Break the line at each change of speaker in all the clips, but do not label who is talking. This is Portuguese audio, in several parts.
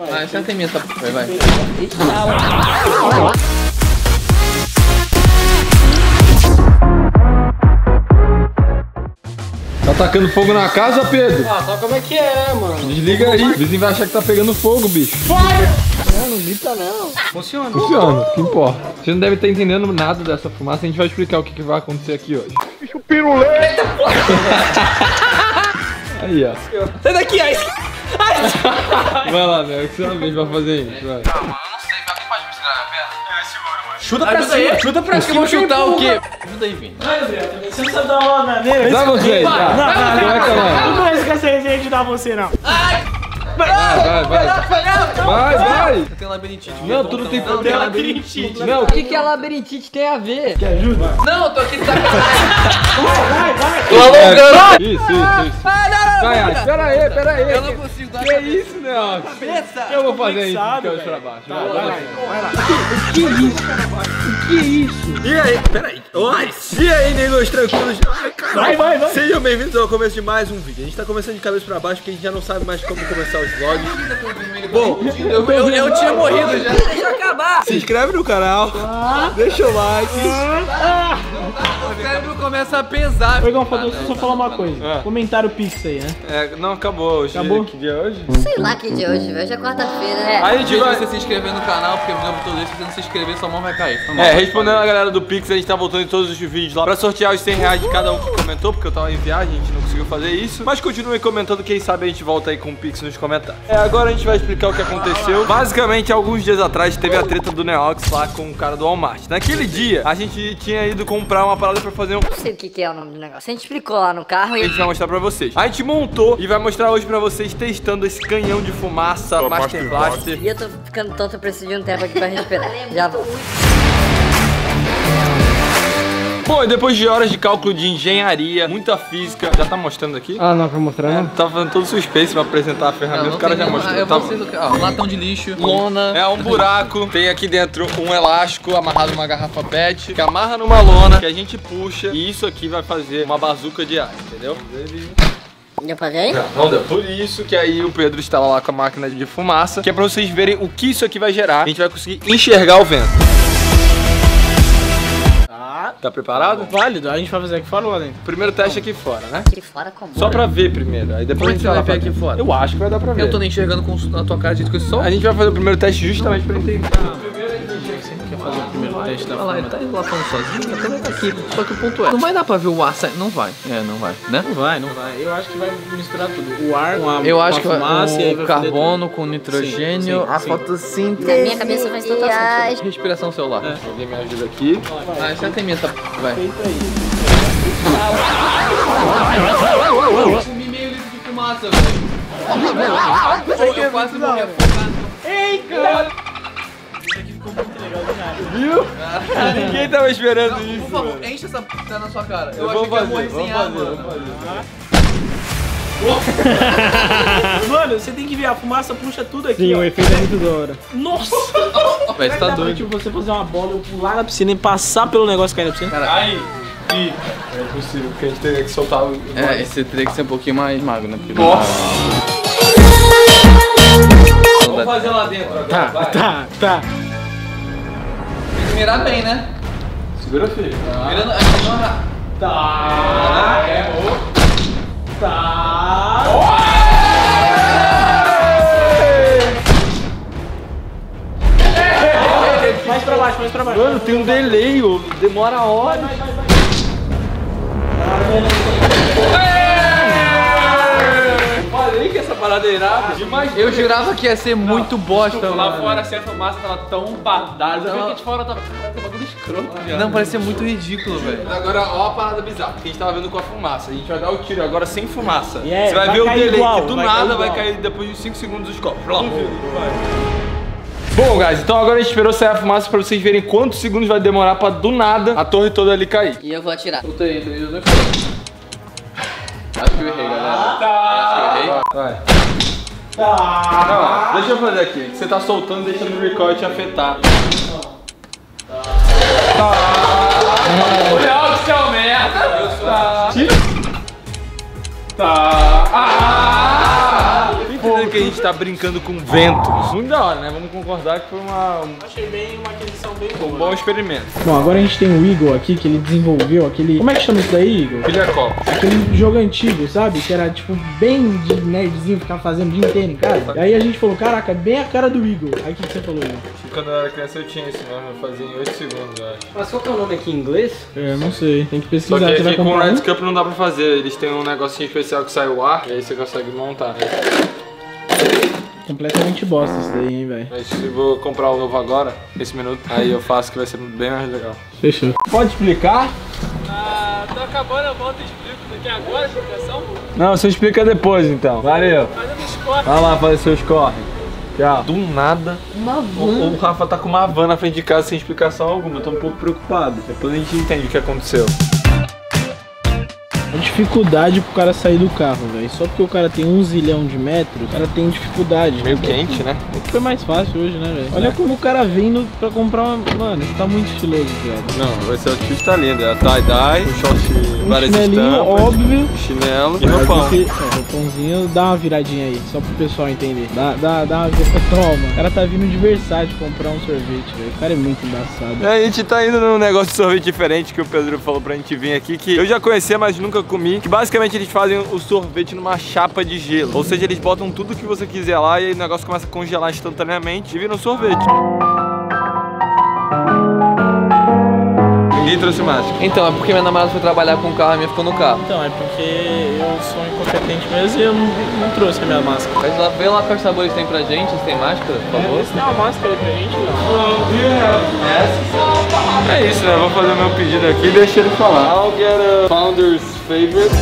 Vai, senta em mim essa porra, vai.
Tá tacando fogo na casa, Pedro?
Ah, só como é que é, mano?
Desliga aí. O vizinho vai achar que tá pegando fogo, bicho.
Não grita não.
Funciona.
Funciona, o que importa. Você não deve estar entendendo nada dessa fumaça. A gente vai explicar o que vai acontecer aqui hoje. Bicho piruleta! Aí, ó.
Sai daqui, aí.
Vai lá, Né? O que você vai fazer isso? Vai.
Calma, eu não sei, mas alguém pode me segurar na perna?
Chuta pra cima, chuta pra
Eu
cima.
vou chutar o quê? Ajuda aí, Vini.
Vai, André, você não sabe dar uma maneira.
Dá você,
Não,
vai.
não,
Vai.
não conheço com essa resenha de dar você, não.
Vai.
Eu tenho labirintite.
Não, tu não tem
Não,
problema.
labirintite.
Não, o que a labirintite tem a ver?
Quer ajuda?
Não, eu tô aqui de sacanagem.
Vai.
Tô alongando.
Isso. Vai, pera aí.
Eu não consigo dar.
Que isso, né? Eu vou fazer isso de cabeça pra baixo. Vai lá.
E aí, peraí. E aí, negros tranquilos? Ai, caralho.
Vai.
Sejam bem-vindos ao começo de mais um vídeo. A gente tá começando de cabeça pra baixo porque a gente já não sabe mais como começar os vlogs. Bom,
Eu tinha morrido já.
Deixa eu acabar.
se inscreve no canal, deixa o like.
O cérebro começa a pesar.
Ô, Igão, deixa eu só falar uma coisa. Comentário Pix aí, né?
Não, acabou hoje.
Acabou?
Que dia é hoje?
Sei lá que dia é hoje, velho. Hoje é quarta-feira.
Aí a gente
Dia de
vai...
você se inscrever no canal, porque no todo isso, se você não se inscrever, sua mão vai cair.
respondendo a galera do Pix, a gente tá voltando em todos os vídeos lá pra sortear os 100 reais de cada um que comentou, porque eu tava em viagem, a gente não conseguiu fazer isso. Mas continue comentando, quem sabe a gente volta aí com o Pix nos comentários. Agora a gente vai explicar o que aconteceu. Basicamente, alguns dias atrás teve a treta do Neox lá com o cara do Walmart. Naquele dia, a gente tinha ido comprar uma parada pra fazer um...
Não sei o que é o nome do negócio. A gente explicou lá no carro
A
e...
gente vai mostrar pra vocês. A gente montou e vai mostrar hoje pra vocês testando esse canhão de fumaça Master Blaster.
E eu tô ficando tonto, eu preciso de um tempo aqui pra respirar. Já vou.
Bom, e depois de horas de cálculo de engenharia, muita física... Já tá mostrando aqui?
Ah, não, pra mostrar, não?
Tava fazendo todo suspense pra apresentar a ferramenta, o cara já mostrou.
Eu
Tá
vou ser latão de lixo, lona.
É um buraco, tem aqui dentro um elástico amarrado numa garrafa PET, que amarra numa lona, que a gente puxa, e isso aqui vai fazer uma bazuca de ar, entendeu?
Deu pra ver aí?
Não deu. Por isso que aí o Pedro está lá com a máquina de fumaça, que é pra vocês verem o que isso aqui vai gerar. A gente vai conseguir enxergar o vento. Tá preparado?
Válido, a gente vai fazer aqui fora ou lá dentro?
Primeiro teste aqui fora, né?
Aqui fora como?
Só pra ver primeiro, aí depois
Como
a
é que
gente
você vai
lá
ver
pra
aqui
dentro.
fora?
Eu acho que vai dar pra ver.
Eu tô nem enxergando na tua cara de jeito que eu sou.
A gente vai fazer o primeiro teste justamente pra entender.
Quer fazer o primeiro teste da
Olha lá, ele tá lá falando sozinho, a câmera tá aqui. Só que o ponto é, não vai dar pra ver o ar saindo. Não vai. Não vai, né?
Não vai. Eu acho que vai misturar tudo. O ar com a
Eu acho que
fumaça e aí
o
vai
carbono com nitrogênio,
Sim,
a
sim.
fotossíntese.
Na minha cabeça faz total sentido.
Respiração celular.
Alguém me ajuda aqui.
Vai, senta em mim essa vai. Eu comi meio litro de fumaça, velho. Eu quase morri afogado.
Ei, cara!
Viu? Ninguém tava esperando
Por
isso.
favor, enche essa p*** na sua cara. Eu
Vamos
achei que ia
fazer,
morrer sem ar,
vamos
mano.
Mano, você tem que ver, a fumaça puxa tudo aqui.
Sim,
ó.
o efeito é muito da hora.
Nossa!
Velho, você tá
Dá pra,
doido.
tipo, você fazer uma bola, eu pular na piscina e passar pelo negócio cair na piscina.
Aí. É possível, porque a gente teria que soltar o...
Esse teria que ser um pouquinho mais magro, né? Porque
Nossa! Vamos fazer lá dentro agora.
Tá.
tem que mirar bem, né?
Segura, filho.
Mirando aqui não errar.
Tá. Mais pra baixo.
Mano, tem um delay, demora horas. Falei que essa parada é irada.
Eu jurava que ia ser muito bosta,
Lá
mano.
fora, assim, a fumaça tava tão badada. Eu vi aqui de fora, tava... Caraca, bagulho escroto, viado.
Não, parecia muito ridículo, velho.
Agora, ó a parada bizarra, que a gente tava vendo com a fumaça. A gente vai dar o tiro agora sem fumaça.
Yeah,
Você vai
vai
ver o
cair
delay,
igual,
que do
vai
nada
cair
vai
igual.
cair depois de 5 segundos os copos. Bom, guys, então agora a gente esperou sair a fumaça pra vocês verem quantos segundos vai demorar pra do nada a torre toda ali cair.
E eu vou atirar.
Luta aí, entre os dois. Acho que eu errei, galera. Acho que eu errei.
Vai. Não, deixa eu fazer aqui. Você tá soltando, deixa no record te afetar.
O Leal que é o merda.
Tá. entendendo que a gente tá brincando com ventos. Muito da hora, né? Vamos concordar que foi
Achei bem uma aquisição bem
um
boa.
bom experimento.
Bom, agora a gente tem o Eagle aqui, que ele desenvolveu aquele... Como é que chama isso daí, Eagle?
Filha copo.
Aquele jogo antigo, sabe? Que era, tipo, bem de nerdzinho, ficar fazendo o dia inteiro em casa. E aí a gente falou, caraca, bem a cara do Eagle. Aí o que você falou, Eagle?
Quando eu era criança eu tinha esse nome, eu fazia em 8 segundos, eu acho.
Mas qual que é o nome aqui em inglês?
Eu não sei, tem que
Só
pesquisar.
que
Você vai
aqui com o
comprar
Red
um?
Cup não dá pra fazer, eles têm um negocinho especial que sai o ar, e aí você consegue montar.
Completamente bosta isso daí, hein, velho.
Mas se eu vou comprar o novo agora, nesse minuto, aí eu faço que vai ser bem mais legal.
Fechou.
Pode explicar?
Tá acabando, eu volto e explico daqui agora a explicação.
Não, você explica depois então. Valeu.
Fazendo esporte.
Vai lá fazer seus corre. Tchau. Do nada, o Rafa tá com uma van na frente de casa sem explicação alguma. Eu tô um pouco preocupado. Depois a gente entende o que aconteceu.
A dificuldade pro cara sair do carro, velho. Só porque o cara tem 1 zilhão de metros, o cara tem dificuldade.
Meio quente, né?
Foi mais fácil hoje, né, velho? Olha como o cara vindo pra comprar uma... Mano, isso tá muito estiloso, viado.
Não, vai ser o outfit tá lindo. É a tie-dye, o short, várias
chinelinho
estampas,
óbvio.
chinelo e
Mas
roupão.
roupãozinho, dá uma viradinha aí, só pro pessoal entender. Dá uma virada. Toma. O cara tá vindo de Versace comprar um sorvete, velho. O cara é muito embaçado.
A gente tá indo num negócio de sorvete diferente que o Pedro falou pra gente vir aqui, que eu já conhecia, mas nunca comi. Que basicamente eles fazem o sorvete numa chapa de gelo. Ou seja, eles botam tudo que você quiser lá e aí o negócio começa a congelar instantaneamente e vira um sorvete. Ninguém trouxe máscara.
Então, é porque minha namorada foi trabalhar com o carro e a minha ficou no carro.
Então, é porque eu sou incompetente mesmo e eu não trouxe a minha máscara.
Mas lá, vê lá quais sabores tem pra gente, se tem máscara, por favor.
Você tem uma máscara aí pra gente, não?
É isso, né? Vou fazer o meu pedido aqui e deixa ele falar. I'll get a Founder's Favorite.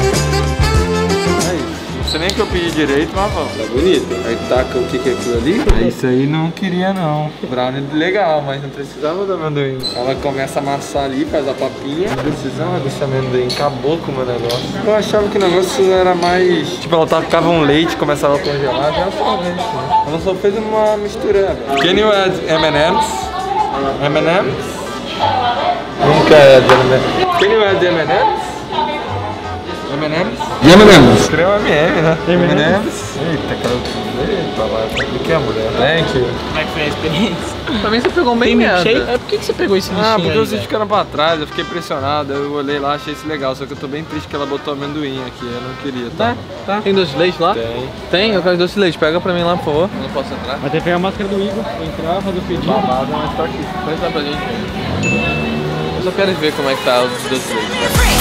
É isso. Não sei nem o que eu pedi direito, mas vamos. Tá bonito. Aí taca o que é aquilo ali. É isso aí, não queria não. Brownie legal, mas não precisava do amendoim. Ela começa a amassar ali, faz a papinha. Não precisava desse amendoim. Acabou com o meu negócio. Eu achava que o negócio era mais... Tipo, ela tacava um leite, começava a congelar. Já sorvete, né? Ela só fez uma mistura. Can you add M&M's? M&M's? Nunca é de M&M's. Can you add M&M's? M&M's? E M&M's? Crema M&M, né? M&M's? Eita, cara. Eita, lá. O que é, mulher? Thank you.
Como é que foi a experiência?
Pra mim você pegou bem
Tem
merda.
milkshake? É, por que você pegou esse lixinho
Porque
aí,
vocês
velho?
ficaram pra trás, eu fiquei impressionado. Eu olhei lá, achei isso legal. Só que eu tô bem triste que ela botou amendoim aqui. Eu não queria, tá?
Tá. Tem doce de leite lá?
Tem.
Tem? Eu quero doce de leite. Pega pra mim lá, por favor. Eu não posso entrar.
Vai ter que pegar a máscara do Igor, entrar, fazer o pedido.
Babado, mas tá aqui.
Pode dar pra gente. Eu só quero ver como é que tá os doces de leite.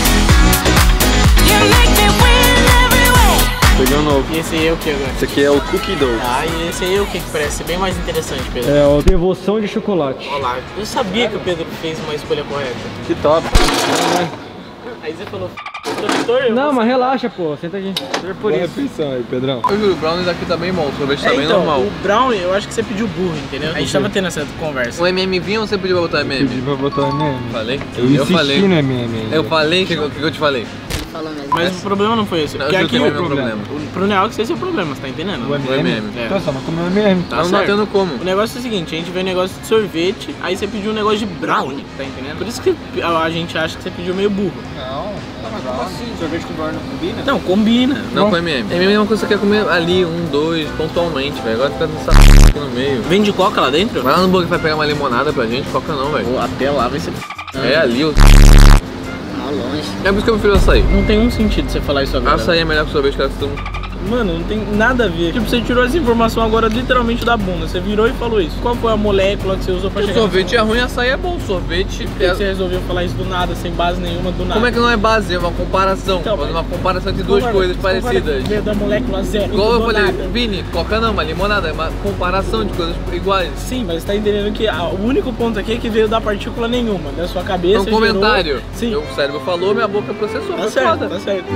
Peguei um novo.
E esse aí é o que agora?
Esse aqui é o Cookie Dough.
Ah, e esse aí é o que parece ser bem mais interessante, Pedro?
É o devoção de chocolate.
Olha lá, eu sabia que o Pedro fez uma escolha correta.
Que top.
Aí você falou, doutor,
Não, mas relaxa, pô. Senta aqui.
Por isso. Atenção aí, Pedrão.
Eu juro, o brownie daqui tá bem bom. O sorvete tá bem
então,
normal.
o brownie, eu acho que você pediu burro, entendeu? A gente tava tendo essa conversa.
O MM vinha ou você pediu pra botar MM?
Pedi pra botar o M&M.
Falei?
Eu
falei.
insisti no M&M.
Eu falei? O que eu te falei?
Falou mesmo.
Mas o problema não foi esse.
Não,
Porque
eu
aqui
juro
o
que é o
problema.
problema.
O problema é que esse é o problema, você tá entendendo?
O M&M?
É.
Então, só não comeu o M&M.
Tá
não
certo.
tá tendo como.
O negócio é o seguinte, a gente vê um negócio de sorvete, aí você pediu um negócio de brownie, tá entendendo? Por isso que a gente acha que você pediu meio burro.
Sorvete com brownie não combina?
Não, combina.
Não com MM. MM é uma coisa que você quer comer ali, 1, 2, pontualmente, velho. Agora fica nessa aqui no meio.
Vende coca lá dentro?
Vai lá no burger, vai pegar uma limonada pra gente. Coca não, velho.
Pô, até lá vai ser...
É ali, o...
Não, longe.
É por isso que eu prefiro açaí.
Não tem um sentido você falar isso agora.
Açaí é melhor que sorvete, cara. Todo mundo...
Mano, não tem nada a ver. Tipo, você tirou essa informação agora literalmente da bunda. Você virou e falou isso. Qual foi a molécula que você usou pra
O
chegar?
sorvete é ruim, açaí é bom. Sorvete
Por que você resolveu falar isso do nada, sem base nenhuma, do nada?
Como é que não é base? É uma comparação.
Então,
Fazendo uma comparação entre duas
Concorda,
coisas
concorda
parecidas.
que veio da molécula zero.
Igual eu
do
falei,
nada.
Vini, coca não, uma limonada. É uma comparação de coisas iguais.
Sim, mas você tá entendendo que o único ponto aqui é que veio da partícula nenhuma. Da sua
É
cabeça.
um comentário.
Gerou... Sim.
Meu cérebro falou, minha boca processou.
Tá
Foi
certo,
foda.
tá certo.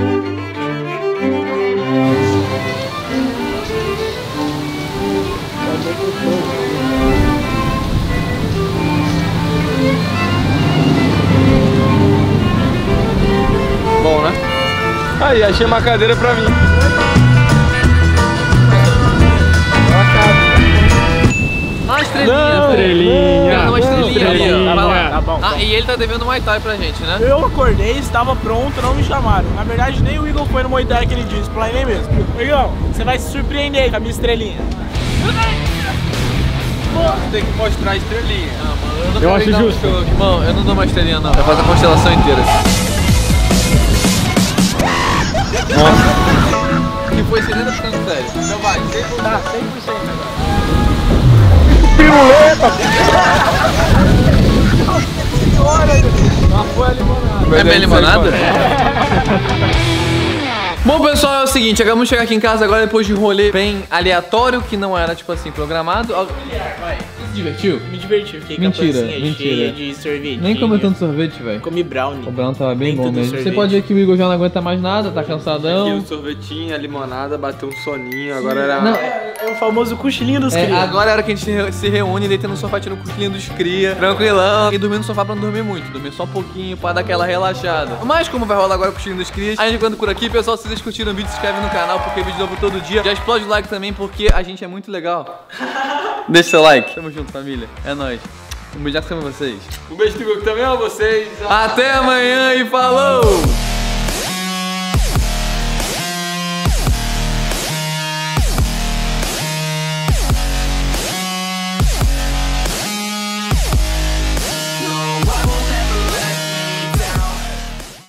Bom, né? Aí, achei uma cadeira pra mim.
Ah, estrelinha.
Não,
estrelinha. Uma estrelinha ali, ó.
estrelinha.
Vai lá.
bom.
Ah, e ele tá devendo Muay Thai pra gente, né?
Eu acordei, estava pronto, não me chamaram. Na verdade, nem o Igor foi no Muay Thai aquele dia, explanei mesmo. Igor, você vai se surpreender com a minha estrelinha.
Tem que mostrar a estrelinha.
Eu acho justo.
Irmão, eu não dou uma estrelinha não. Eu faço a constelação inteira. Nossa. Que foi 70% sério.
Então vai, 100%.
Tá, 100% agora.
É minha limonada? Bom, pessoal, é o seguinte, acabamos de chegar aqui em casa agora depois de um rolê bem aleatório, que não era, tipo assim, programado.
Vai.
Se divertiu?
Me diverti, fiquei com a
Mentira,
pancinha
mentira.
cheia de sorvete.
Nem comeu tanto sorvete, velho.
Comi brownie.
O Brown tava bem
Nem
bom
tudo
mesmo.
sorvete.
Você pode ver que o Igor já não aguenta mais nada, tá
E
cansadão.
o sorvetinho, a limonada, bateu um soninho, agora era...
Não,
É o famoso cochilinho dos crianças.
agora é a hora que a gente se reúne, deita no sofá, tirando o cochilinho dos cria, tranquilão. E dormir no sofá pra não dormir muito, dormir só um pouquinho pra dar aquela relaxada. Mas como vai rolar agora o cochilinho dos crias, a gente ficando por aqui, pessoal, se vocês curtiram o vídeo, se inscreve no canal, porque vídeo novo todo dia. Já explode o like também, porque a gente é muito legal. Deixa seu like. Tamo junto, família. É nóis. Um beijo pra vocês.
Um beijo do Igor também a vocês.
Até amanhã e falou!